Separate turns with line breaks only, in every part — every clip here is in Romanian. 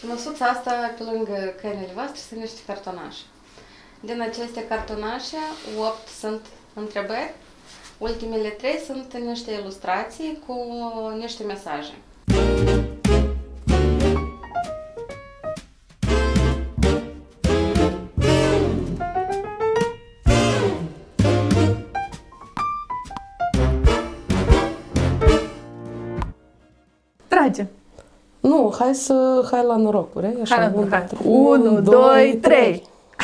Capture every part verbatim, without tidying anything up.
Și măsuța asta, pe lângă câinele voastre, sunt niște cartonașe. Din aceste cartonașe, opt sunt întrebări, ultimele trei sunt niște ilustrații cu niște mesaje.
Trage!
Nu, hai să, hai la norocuri, așa.
Hai la norocuri. unu, doi, trei!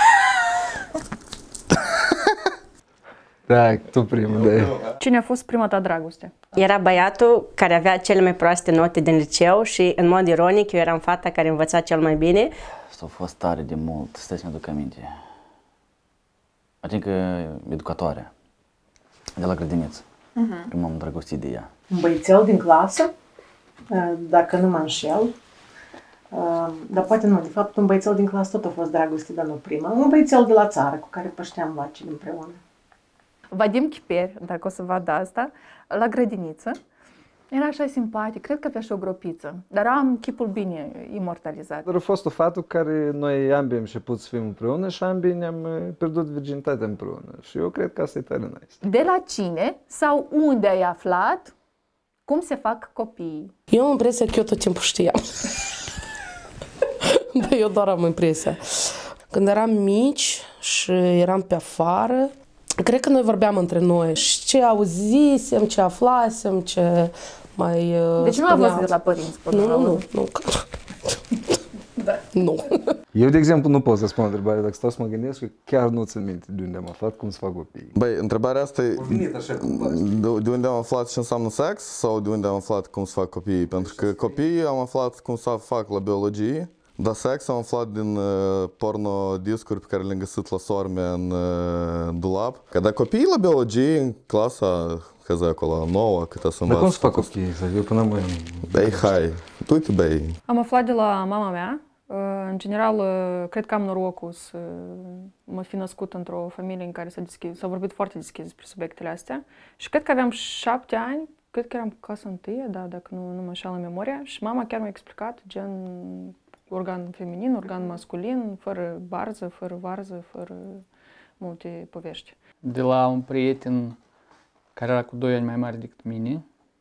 Da, tu primul, da.
Cine a fost prima ta dragoste?
Era băiatul care avea cele mai proaste note din liceu și, în mod ironic, eu eram fata care învăța cel mai bine.
Asta a fost tare de mult, stai să-mi aduc aminte. Adică educatoarea, de la grădiniță. Uh-huh. M-am îndrăgostit de ea.
Un băiețel din clasă, dacă nu mă înșel, dar poate nu, de fapt un băiețel din clasă tot a fost dragostit, dar nu prima. Un băiețel de la țară cu care pășteam vacile împreună.
Vadim Chiperi, dacă o să vad asta, la grădiniță. Era așa simpatic, cred că avea și o gropiță, dar am chipul bine imortalizat.
Dar a fost o fată cu care noi ambii am început să fim împreună și ambii ne-am pierdut virginitatea împreună. Și eu cred că asta e tare nice.
De la cine sau unde ai aflat cum se fac copiii?
Eu am impresia că eu tot timpul știam. Dar eu doar am impresia. Când eram mici și eram pe afară, cred că noi vorbeam între noi și ce auzisem, ce aflasem, ce mai
Deci nu a fost de la părinți?
Nu, nu, nu. Nu.
Da.
Nu.
Eu, de exemplu, nu pot să spun întrebarea, dacă stau să mă gândesc, că chiar nu țin minte de unde am aflat cum să fac copii.
Băi, întrebarea asta e
așa,
de, de unde am aflat ce înseamnă sex sau de unde am aflat cum să fac copiii? Pentru că copiii am aflat cum să fac la biologie, dar sex am aflat din uh, porno-discuri pe care le-am găsit la sorme în uh, dulap. Că dar copiii la biologie, în clasa, că acolo, nouă, câte să învață.
Dar cum să fac copiii? Eu până mâine...
Băi, hai, du-te, băi.
Am aflat de la mama mea. În general, cred că am norocul să mă fi născut într-o familie în care s-a, deschis, s-a vorbit foarte deschis despre subiectele astea. Și cred că aveam șapte ani, cred că eram casa întâie, da, dacă nu, nu mă înșală memoria. Și mama chiar mi-a explicat, gen, organ feminin, organ masculin, fără barză, fără varză, fără multe povești.
De la un prieten care era cu doi ani mai mare decât mine,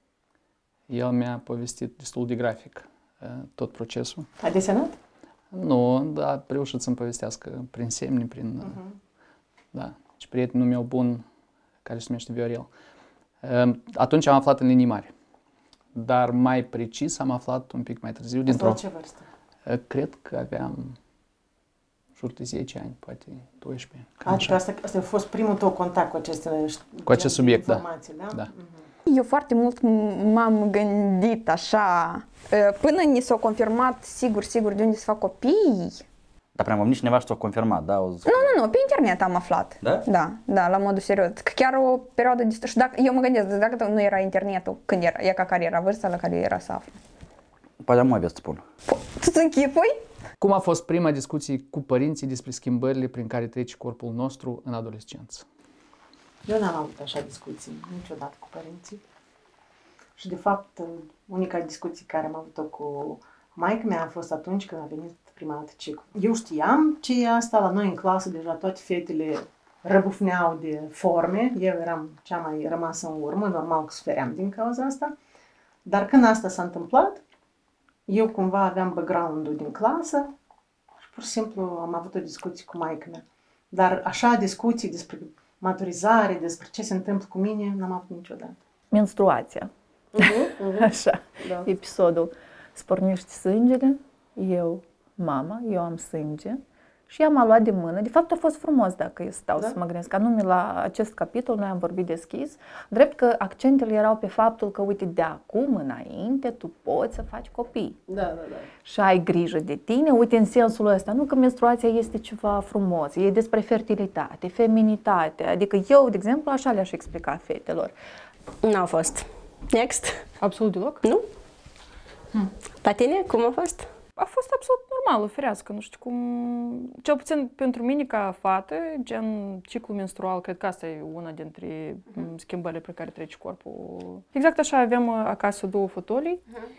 el mi-a povestit destul de grafic tot procesul.
Ai desenat?
Nu, dar a reușit să-mi povestească prin semne, prin... Uh-huh. Da. Și prietenul meu bun, care se numește Viorel. Atunci am aflat în linii mari. Dar mai precis am aflat un pic mai târziu.
Dintr-o... ce vârstă?
Cred că aveam jur de zece ani, poate doisprezece.
Adică asta, asta a fost primul tău contact cu aceste
cu acest subiect,
da. da?
da.
Uh-huh.
Eu foarte mult m-am gândit așa, până ni s-a confirmat sigur, sigur de unde se fac copii.
Dar prea nici cineva și s-a confirmat, da? O...
Nu, nu, nu, pe internet am aflat.
Da?
Da, da, la modul serios. Că chiar o perioadă de... Și dacă, eu mă gândesc, dacă nu era internetul, când era, e ca care era vârsta la care era să aflu.
Poate am mai avea să spun.
Tu îți închipui?
Cum a fost prima discuție cu părinții despre schimbările prin care trece corpul nostru în adolescență?
Eu n-am avut așa discuții niciodată cu părinții. Și de fapt, unica discuție care am avut-o cu maică mea a fost atunci când a venit prima dată ciclu. Eu știam ce e asta, la noi în clasă deja toate fetele răbufneau de forme, eu eram cea mai rămasă în urmă, normal că sufeream din cauza asta. Dar când asta s-a întâmplat, eu cumva aveam background-ul din clasă și pur și simplu am avut o discuție cu maică mea. Dar așa discuții despre maturizare, despre ce se întâmplă cu mine, n-am avut niciodată.
Menstruația.
Uh-huh, uh-huh.
Așa,
da.
Episodul. Spornește sângele, eu, mama, eu am sânge și ea m-a luat de mână. De fapt a fost frumos dacă eu stau da? să mă gândesc. Anume la acest capitol noi am vorbit deschis, drept că accentele erau pe faptul că, uite, de acum înainte tu poți să faci copii.
Da, da, da.
Și ai grijă de tine, uite, în sensul ăsta, nu că menstruația este ceva frumos, e despre fertilitate, feminitate. Adică eu, de exemplu, așa le-aș explica fetelor.
N-au fost. Next.
Absolut deloc?
Nu. Hmm. La tine, cum a fost?
A fost absolut normală, firească, nu știu cum... Cel puțin pentru mine ca fată, gen ciclu menstrual, cred că asta e una dintre uh-huh. schimbările pe care trece corpul. Exact așa, aveam acasă două fotolii uh-huh.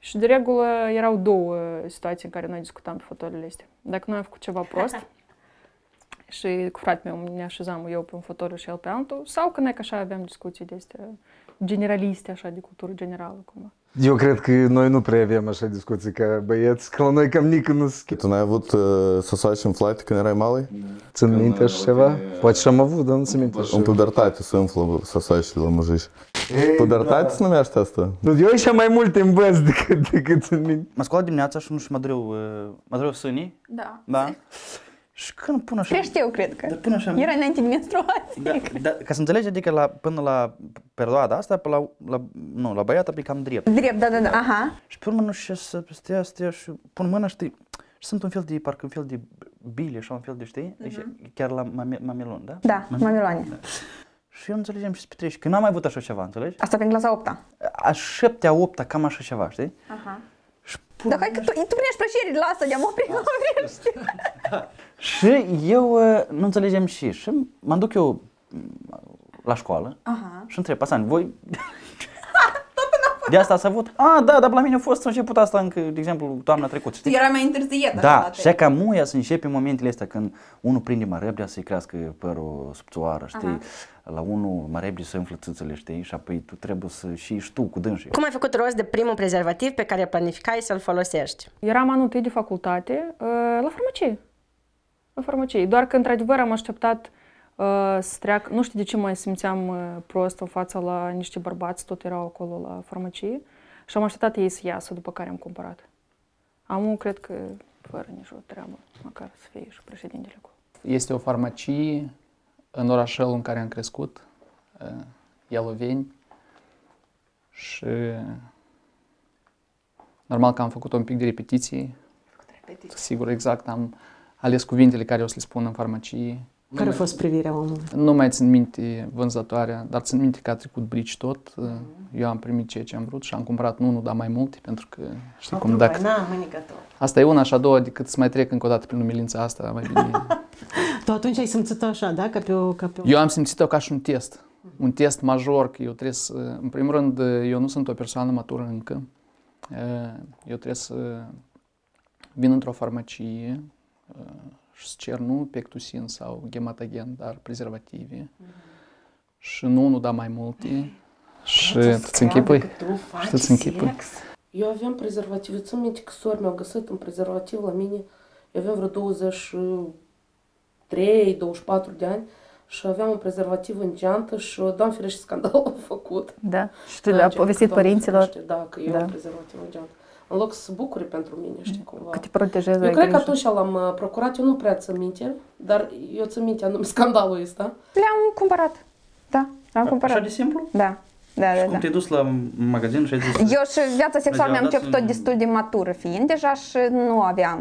Și de regulă erau două situații în care noi discutam pe fotoliile astea. Dacă noi am făcut ceva prost și cu fratele meu ne așezam eu pe un fotoliu și el pe altul, sau când noi așa aveam discuții de astea generaliste, așa, de cultură generală, cumva.
Eu cred că noi nu prea avem așa discuții ca băieți, că la noi cam nică nu se...
Tu n-ai avut uh, săsoași în flight când erai mare?
Țin minte așa ceva? Poate și am avut, dar nu țin minte.
În pubertate se umflă săsoși de la mujiși. Pubertate se numește asta?
Eu așa mai multe învăț decât, decât țin minte.
Mă scoală dimineața și nu știu, mă dureu, mă dureu sânii.
Da.
Da. Și când pun așa...
Crește eu, cred că.
Dar până așa...
Era înainte de menstruație.
Da, da, ca să înțelegi, adică la, până la perioada asta, până la, la, nu, la băiat aplicam drept.
Drept, da, da, da, aha.
Și pe urmă nu știu ce să stea, stea și pun mâna, știi, și sunt un fel de, parcă un fel de bile și un fel de, știi, uh-huh. chiar la mamelon, da?
Da, mameloane. Da.
Și eu nu înțelegem ce se petrece, că n-am mai avut așa ceva, înțelegi?
Asta prin clasa opta.
A șaptea, opta, cam așa ceva, știi?
Aha. Dar hai că tu, tu primești plăcere, lasă, de-am oprit, nu vrești.
Și eu nu înțelegem și, și mă duc eu la școală
Aha.
și întreb, Pasani, voi... De asta s-a avut? Ah, da, dar la mine a fost început asta încă, de exemplu, toamna trecută, știi?
Tu erai mai întârziet.
Da, și ca muia să începe momentele astea când unul prinde mai repede să-i crească părul subțioară, știi? Aha. La unul mai repede să umflă țâțele, știi? Și apoi tu trebuie să și ești tu cu dânsii.
Cum ai făcut rost de primul prezervativ pe care planificai să-l folosești?
Eram anul întâi de facultate, la farmacie. La farmacie. Doar că, într-adevăr, am așteptat uh, să treacă, nu știu de ce mai simțeam uh, prost în fața la niște bărbați, tot erau acolo la farmacie și am așteptat ei să iasă, după care am cumpărat. Amul, cred că, fără nicio treabă, măcar să fie și președintele acolo.
Este o farmacie în orașul în care am crescut, uh, Ialoveni, și normal că am făcut un pic de repetiții. repetiții. Sigur, exact, am ales cuvintele care o să le spun în farmacie.
Care a fost privirea omului?
Nu mai țin minte vânzătoarea, dar țin minte că a trecut brici tot. Mm-hmm. Eu am primit ceea ce am vrut și am cumpărat nu unul, dar mai multe, pentru că știi cum dacă... Asta e una și a doua, decât să mai trec încă o dată prin umilința asta, mai bine...
Tu atunci ai simțit-o așa, da? Ca pe o, ca pe o...
Eu am simțit-o ca și un test. Mm-hmm. Un test major, că eu trebuie să... În primul rând, eu nu sunt o persoană matură încă. Eu trebuie să vin într-o farmacie și să cer nu Pectusin sau Gematagen, dar prezervative. Mm-hmm. Și nu unul, dar mai multe. Și tu-ți închipui? Și tu-ți închipui?
Eu aveam prezervative. Țin minte că sora mi-a găsit un prezervativ la mine. Eu aveam vreo douăzeci și trei douăzeci și patru de ani și aveam un prezervativ în geantă și, Doamne ferește, scandal a făcut.
Da? Și tu le-a povestit părinților?
Da, că eu da. am prezervativ în geantă. În loc să se bucure pentru mine, știi cumva.
Că te protejezi.
Eu cred că atunci l-am procurat, eu nu prea țin minte, dar eu țin minte anume scandalul ăsta.
Le-am cumpărat, da, l-am cumpărat.
Așa de simplu?
Da. Da,
și
da,
cum
da.
te-ai dus la magazin și ai zis...
Eu și viața sexuală mi-am început tot destul de matură fiind deja și nu aveam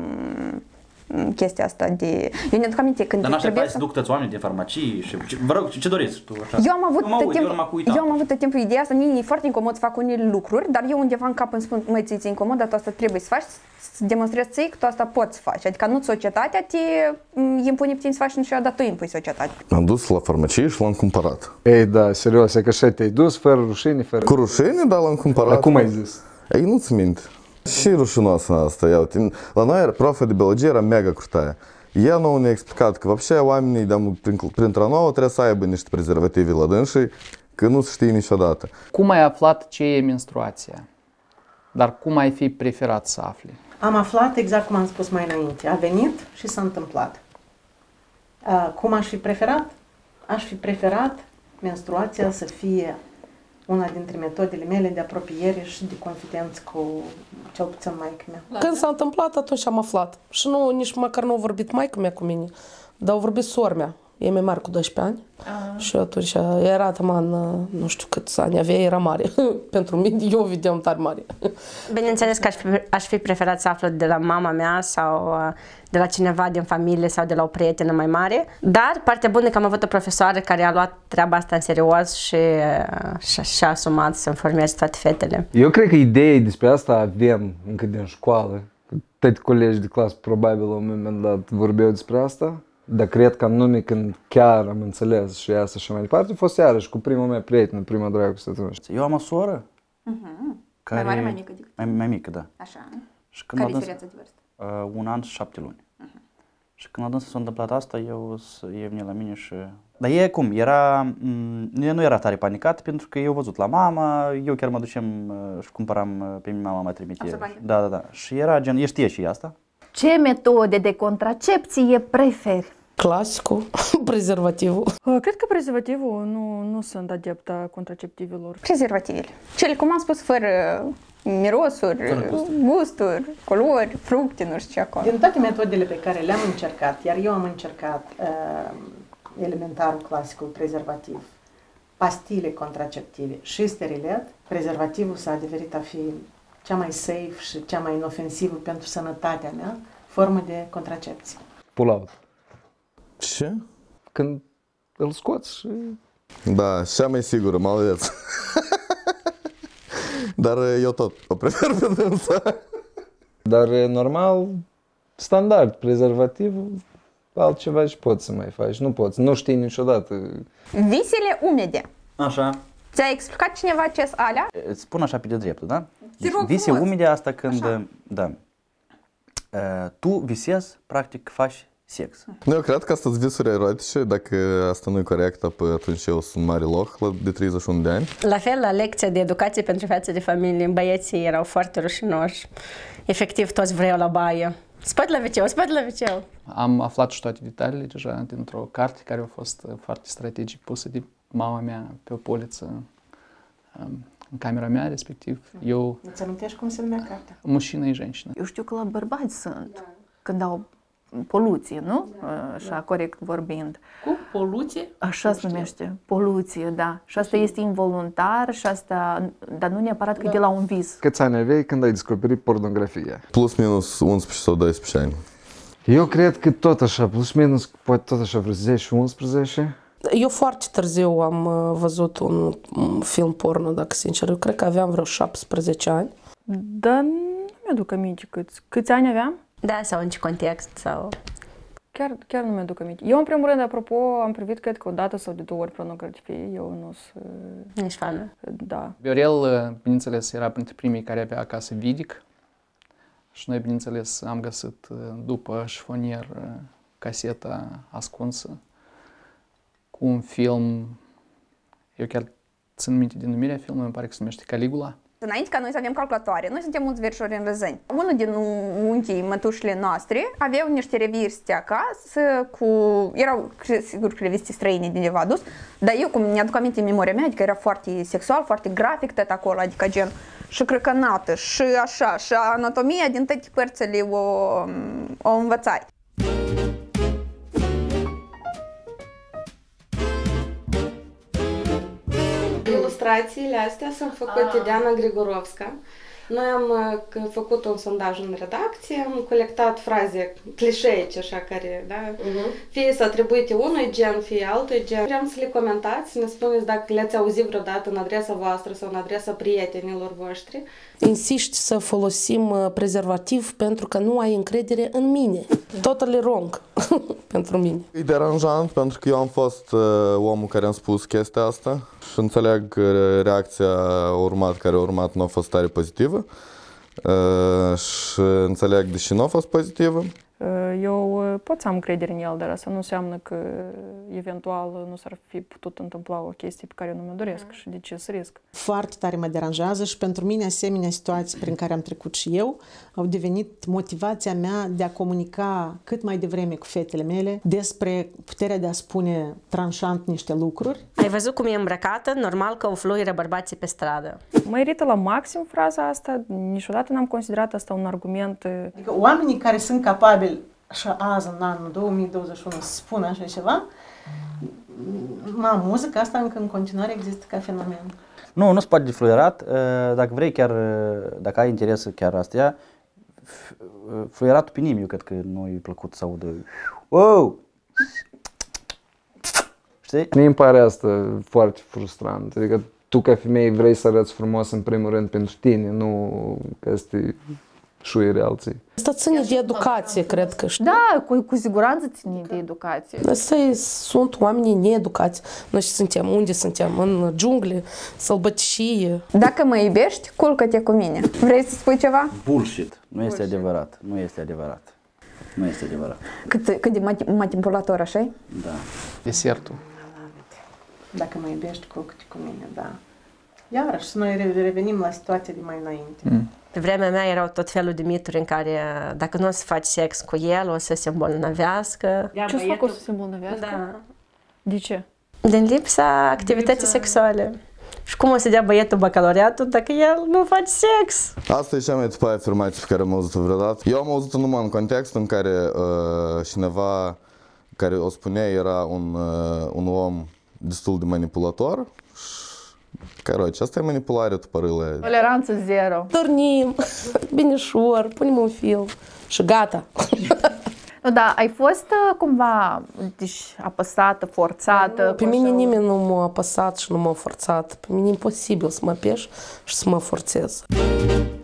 chestia asta de... Eu ne aduc aminte când
dar
trebuie
să... duc toți oamenii de farmacii și... Vă rog, ce doriți tu așa?
Eu am avut
eu
tot
timpul,
eu, eu am avut tot timpul ideea asta, e foarte incomod să fac unele lucruri, dar eu undeva în cap îmi spun, măi, ți-e incomod, dar tu asta trebuie să faci, să demonstrezi ție că tu asta poți să faci. Adică nu societatea te impune pe tine să faci niciodată, dar tu impui societatea.
Am dus la farmacie și l-am cumpărat.
Ei, da, serios, e că așa te-ai dus, fără rușine, fără...
Cu rușine, da, l-am cumpărat.
Dar cum ai zis?
Ei, nu-ți minte. Și rușinoasă asta, ia uite. La noi, profa de biologie era mega crutaia. Ea nouă ne-a explicat că, вообще, oamenii de printre nouă trebuie să aibă niște prezervative la dânsii, că nu se știe niciodată.
Cum ai aflat ce e menstruația? Dar cum ai fi preferat să afli?
Am aflat exact cum am spus mai înainte. A venit și s-a întâmplat. Uh, cum aș fi preferat? Aș fi preferat menstruația să fie una dintre metodele mele de apropiere și de confidență cu cel puțin maică-mea.
Când s-a întâmplat, atunci am aflat. Și nu, nici măcar nu a vorbit maică-mea cu mine, dar a vorbit sora-mea. E mai mare cu doisprezece ani. Aha. Și atunci era taman, nu știu câți ani avea, era mare. Pentru mine, eu o vedeam tare mare.
Bineînțeles că aș fi, aș fi preferat să aflu de la mama mea sau de la cineva din familie sau de la o prietenă mai mare. Dar partea bună e că am avut o profesoară care a luat treaba asta în serios și și-a asumat să informeze toate fetele.
Eu cred că ideea despre asta avem încă din școală. Toți colegi de clasă probabil la un moment dat vorbeau despre asta. Dar cred că anume când chiar am înțeles și asta și mai departe, a fost iarăși cu prima mea prietenă, prima dragoste atunci.
Eu am o soră, uh-huh. Care...
Mai mare, mai mică decât?
Mai, mai mică, da.
Așa.
Și când
Care e
a dâns-
diferența de vârstă?
Uh, un an și șapte luni. Uh-huh. Și când a dâns s-a întâmplat asta, eu e venit la mine și... Dar e cum, era, m- nu era tare panicat pentru că eu văzut la mama, eu chiar mă ducem uh, și cumpăram uh, pe mine, mama mă trimite. Da, da, da. Și era gen, e știe și asta.
Ce metode de contracepție preferi?
Clasicul, prezervativul.
Cred că prezervativul, nu, nu sunt adepta contraceptivilor.
Prezervativele. Cele, cum am spus, fără mirosuri, gusturi, culori, fructe, nu știu ce acolo.
Din toate metodele pe care le-am încercat, iar eu am încercat uh, elementarul, clasicul, prezervativ, pastile contraceptive și sterilet, prezervativul s-a adeverit a fi cea mai safe și cea mai inofensivă pentru sănătatea mea formă de contracepție.
Pull-out.
Ce?
Când îl scoți și...
Da, cea mai sigură, mă aveți. Dar eu tot o prefer pe dânsa.
Dar normal, standard, prezervativul, altceva și poți să mai faci. Nu poți, nu știi niciodată.
Visele umede.
Așa.
Ți-a explicat cineva ce sunt alea?
Îți spun așa pe de dreptul, da?
Te rog
Vise
frumos.
umede asta când,
Așa.
da, uh, tu visezi, practic faci sex.
Nu, eu cred că asta sunt visuri erotice, dacă asta nu e corect, apoi atunci eu sunt mare loc la de treizeci și unu de ani.
La fel, la lecția de educație pentru viața de familie, băieții erau foarte rușinoși. Efectiv, toți vreau la baie. Spăt la ve ce, spăt la ve ce.
Am aflat și toate detaliile deja dintr-o carte care a fost foarte strategic pusă de mama mea pe o poliță um, în camera mea, respectiv. Eu,
Îți amintești cum se numea cartea?
mușină și женщина.
Eu știu că la bărbați sunt, când au poluție, nu? Așa, corect vorbind.
Cu poluție?
Așa se numește, poluție, da. Și asta este involuntar și asta, dar nu neapărat că e de la un vis.
Câți ani aveai când ai descoperit pornografia?
Plus minus unsprezece sau doisprezece ani.
Eu cred că tot așa, plus minus, poate tot așa vreo zece unsprezece.
Eu foarte târziu am uh, văzut un, un film porno, dacă sincer. Eu cred că aveam vreo șaptesprezece ani.
Dar nu mi-aduc aminte câți, câți ani aveam.
Da, sau în ce context, sau...
Chiar, chiar nu mi-aduc aminte. Eu, în primul rând, apropo, am privit, cred că o dată sau de două ori pornografie. Eu nu sunt...
Ești fană.
Da.
Viorel, bineînțeles, era printre primii care avea acasă Vidic. Și noi, bineînțeles, am găsit după șifonier caseta ascunsă cu un film, eu chiar țin minte din numirea filmului, îmi pare că se numește Caligula.
Înainte ca noi să avem calculatoare, noi suntem mulți verișori în răzăni. Unul din unchii, mătușile noastre, aveau niște reviste acasă cu... Erau, sigur, reviste străine din undeva adus, dar eu, cum mi-aduc aminte în memoria mea, adică era foarte sexual, foarte grafic tot acolo, adică gen și crăcănată, și așa, și anatomia din toate părțile o, o învățai.
Ilustrațiile astea sunt făcute de Ana Grigorovska. Noi am uh, făcut un sondaj în redacție, am colectat fraze clișeice, așa, care, da, uh-huh. fie să atribuite unui gen, fie altui gen. Vreau să le comentați, să ne spuneți dacă le-ați auzit vreodată în adresa voastră sau în adresa prietenilor voștri.
Insiști să folosim prezervativ pentru că nu ai încredere în mine. Totally wrong pentru mine.
E deranjant pentru că eu am fost uh, omul care am spus chestia asta și înțeleg că reacția urmat, care a urmat nu a fost tare pozitivă uh, și înțeleg de ce nu a fost pozitivă.
Eu pot să am încredere în el, dar asta nu înseamnă că eventual nu s-ar fi putut întâmpla o chestie pe care nu mi-o doresc și de ce să risc.
Foarte tare mă deranjează și pentru mine asemenea situații prin care am trecut și eu au devenit motivația mea de a comunica cât mai devreme cu fetele mele despre puterea de a spune tranșant niște lucruri.
Ai văzut cum e îmbrăcată? Normal că o fluieră bărbații pe stradă.
Mă irită la maxim fraza asta, niciodată n-am considerat asta un argument.
Adică oamenii care sunt capabili și azi, în anul două mii douăzeci și unu, să spună așa ceva, mă amuză că asta încă în continuare există ca fenomen.
Nu, nu se poate de fluierat. Dacă vrei chiar, dacă ai interes chiar astea, fluieratul pe nimeni, eu cred că nu e plăcut să audă. Wow! Știi?
Mie îmi pare asta foarte frustrant. Adică tu ca femeie vrei să arăți frumos în primul rând pentru tine, nu că este șuiere alții.
Asta ține de educație, cred că.
Da, cu, cu siguranță ține de educație.
Asta sunt oamenii needucați. Noi suntem, unde suntem? În jungle, sălbăticie.
Dacă mă iubești, culcă-te cu mine. Vrei să spui ceva?
Bullshit. Nu este adevărat. Nu este adevărat. Nu este adevărat.
Cât, cât de manipulator, așa?
Da.
Desertul.
Dacă mă iubești, culcă-te cu mine, da. Iarăși, noi revenim la situația de mai înainte.
Mm.
Pe vremea mea erau tot felul de mituri în care dacă nu o să faci sex cu el, o să se îmbolnăvească.
Ce o să fac o să se îmbolnăvească?
Da.
De ce?
Din lipsa activității lipsa... sexuale. Și cum o să dea băietul bacalaureatul dacă el nu face sex?
Asta e cea mai tupă afirmație pe care am auzit-o vreodată. Eu am auzit-o numai în contextul în care uh, cineva care o spunea era un, uh, un om destul de manipulator. Короче, asta e manipularea tupărâle.
Toleranță zero.
Dornim, binișor, punem un film și gata.
Nu, da, ai fost uh, cumva deci, apăsată, forțată?
Pe mine nimeni nu m-a apăsat și nu m-a forțat. Pe mine e imposibil să mă apeși și să mă forțez.